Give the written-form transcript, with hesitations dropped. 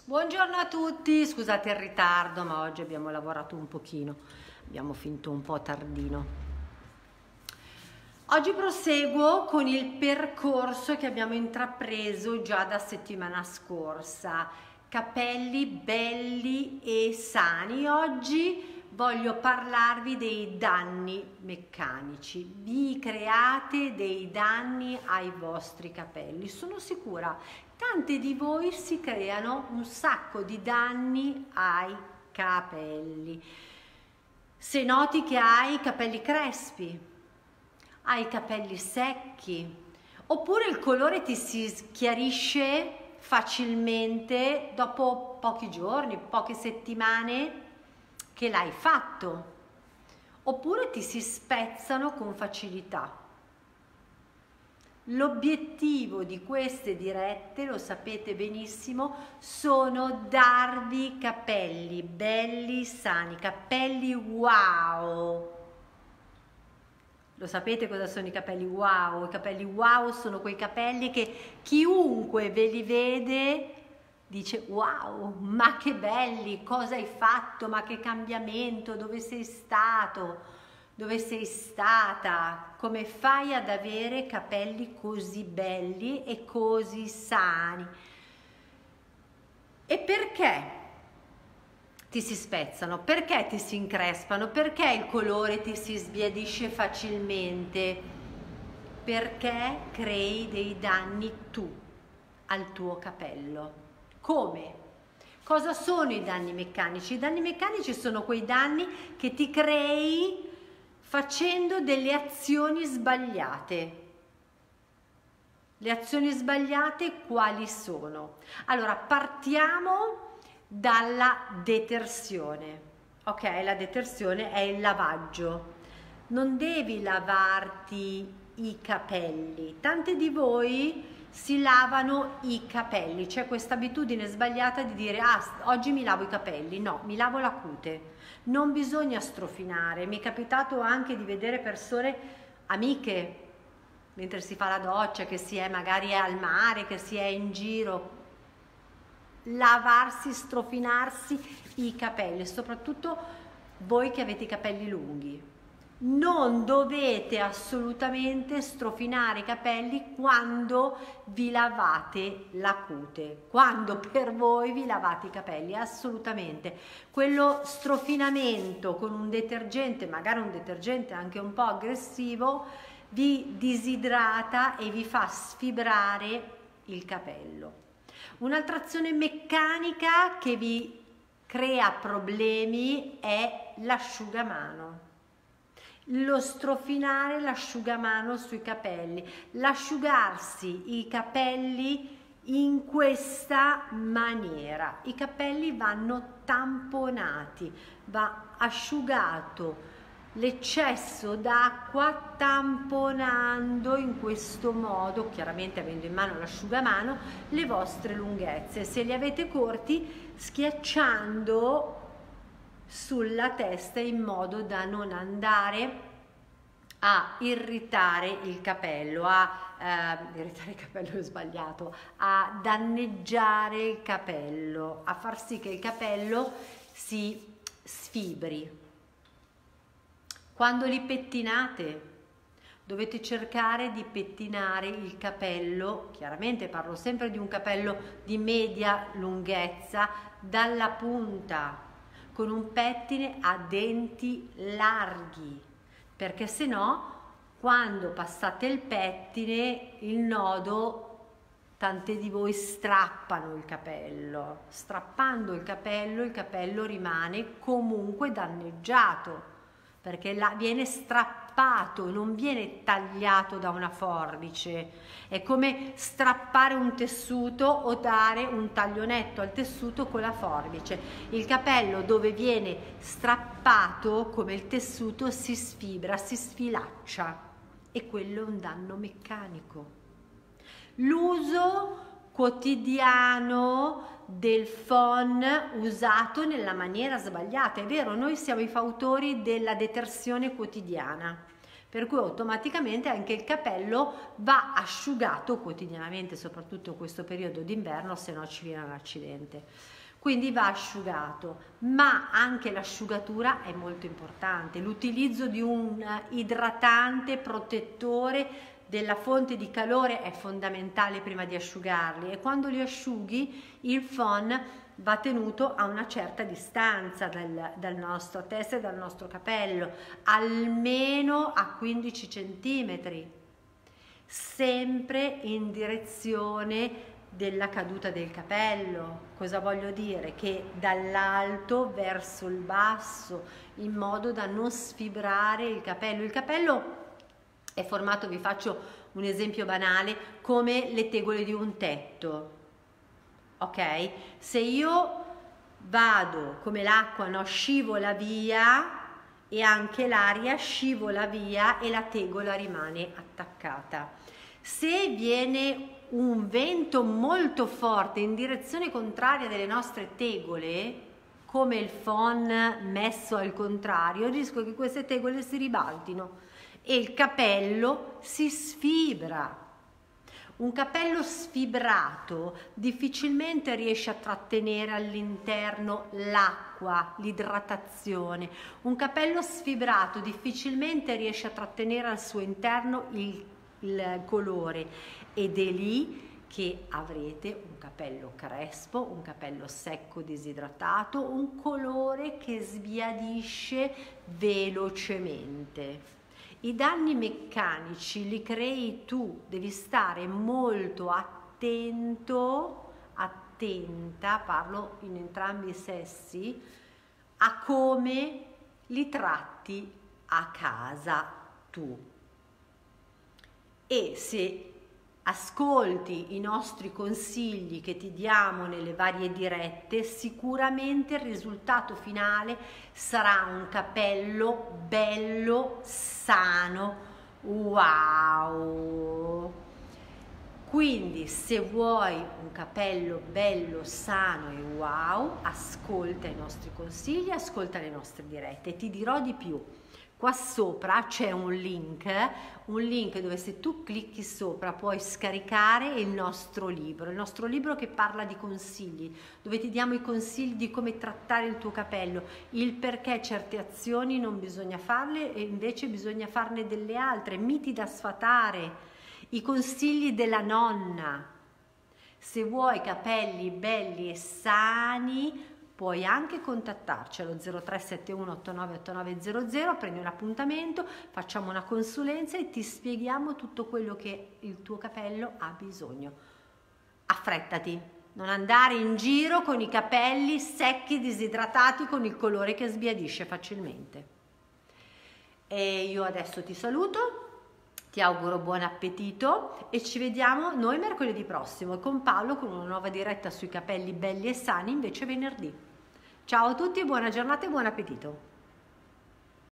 Buongiorno a tutti, scusate il ritardo, ma oggi abbiamo lavorato un pochino, abbiamo finto un po' tardino. Oggi proseguo con il percorso che abbiamo intrapreso già da settimana scorsa, capelli belli e sani. Oggi voglio parlarvi dei danni meccanici. Vi create dei danni ai vostri capelli. Sono sicura, tante di voi si creano un sacco di danni ai capelli. Se noti che hai i capelli crespi, hai i capelli secchi, oppure il colore ti si schiarisce facilmente dopo pochi giorni, poche settimane che l'hai fatto, oppure ti si spezzano con facilità. L'obiettivo di queste dirette, lo sapete benissimo, sono darvi capelli belli, sani, capelli wow. Lo sapete cosa sono i capelli wow? I capelli wow sono quei capelli che chiunque ve li vede dice wow, ma che belli, cosa hai fatto, ma che cambiamento, dove sei stato? Dove sei stata? Come fai ad avere capelli così belli e così sani? E perché ti si spezzano? Perché ti si increspano? Perché il colore ti si sbiadisce facilmente? Perché crei dei danni tu al tuo capello. Come? Cosa sono i danni meccanici? I danni meccanici sono quei danni che ti crei facendo delle azioni sbagliate. Le azioni sbagliate quali sono? Allora, partiamo dalla detersione. Ok, la detersione è il lavaggio. Non devi lavarti i capelli. Tante di voi si lavano i capelli. C'è questa abitudine sbagliata di dire oggi mi lavo i capelli. No, mi lavo la cute. Non bisogna strofinare. Mi è capitato anche di vedere persone, amiche, mentre si fa la doccia, che si è magari al mare, che si è in giro, lavarsi, strofinarsi i capelli, soprattutto voi che avete i capelli lunghi. Non dovete assolutamente strofinare i capelli quando vi lavate la cute, quando per voi vi lavate i capelli, assolutamente. Quello strofinamento con un detergente, magari un detergente anche un po' aggressivo, vi disidrata e vi fa sfibrare il capello. Un'altra azione meccanica che vi crea problemi è l'asciugamano. Lo strofinare l'asciugamano sui capelli, l'asciugarsi i capelli in questa maniera. I capelli vanno tamponati, va asciugato l'eccesso d'acqua tamponando in questo modo, chiaramente avendo in mano l'asciugamano, le vostre lunghezze. Se li avete corti, schiacciando sulla testa in modo da non andare a irritare il capello, irritare il capello è sbagliato, a danneggiare il capello, a far sì che il capello si sfibri. Quando li pettinate, dovete cercare di pettinare il capello, chiaramente parlo sempre di un capello di media lunghezza, dalla punta, con un pettine a denti larghi, perché se no quando passate il pettine il nodo, tante di voi strappano il capello. Strappando il capello rimane comunque danneggiato, perché viene strappato, non viene tagliato da una forbice. È come strappare un tessuto o dare un taglio netto al tessuto con la forbice. Il capello dove viene strappato, come il tessuto, si sfibra, si sfilaccia, e quello è un danno meccanico. L'uso quotidiano del phon usato nella maniera sbagliata. È vero, noi siamo i fautori della detersione quotidiana, per cui automaticamente anche il capello va asciugato quotidianamente, soprattutto in questo periodo d'inverno, se no ci viene un accidente. Quindi va asciugato, ma anche l'asciugatura è molto importante. L'utilizzo di un idratante protettore della fonte di calore è fondamentale prima di asciugarli, e quando li asciughi il phon va tenuto a una certa distanza dal nostro testa e dal nostro capello, almeno a 15 centimetri, sempre in direzione della caduta del capello. Cosa voglio dire? Che dall'alto verso il basso, in modo da non sfibrare il capello. Il capello è formato, vi faccio un esempio banale, come le tegole di un tetto, ok? Se io vado, come l'acqua, no, scivola via, e anche l'aria scivola via e la tegola rimane attaccata. Se viene un vento molto forte in direzione contraria delle nostre tegole, come il phon messo al contrario, il rischio è che queste tegole si ribaltino e il capello si sfibra. Un capello sfibrato difficilmente riesce a trattenere all'interno l'acqua, l'idratazione. Un capello sfibrato difficilmente riesce a trattenere al suo interno il colore, ed è lì che avrete un capello crespo, un capello secco, disidratato, un colore che sbiadisce velocemente. I danni meccanici li crei tu, devi stare molto attento, attenta, parlo in entrambi i sessi, a come li tratti a casa tu. E se ascolti i nostri consigli che ti diamo nelle varie dirette, sicuramente il risultato finale sarà un capello bello, sano, wow! Quindi se vuoi un capello bello, sano e wow, ascolta i nostri consigli, ascolta le nostre dirette. E ti dirò di più. Qua sopra c'è un link dove se tu clicchi sopra puoi scaricare il nostro libro che parla di consigli, dove ti diamo i consigli di come trattare il tuo capello, il perché certe azioni non bisogna farle e invece bisogna farne delle altre, miti da sfatare, i consigli della nonna. Se vuoi capelli belli e sani, puoi anche contattarci allo 0371 898900, prendi un appuntamento, facciamo una consulenza e ti spieghiamo tutto quello che il tuo capello ha bisogno. Affrettati, non andare in giro con i capelli secchi, disidratati, con il colore che sbiadisce facilmente. E io adesso ti saluto. Ti auguro buon appetito e ci vediamo noi mercoledì prossimo con Paolo con una nuova diretta sui capelli belli e sani, invece venerdì. Ciao a tutti, buona giornata e buon appetito!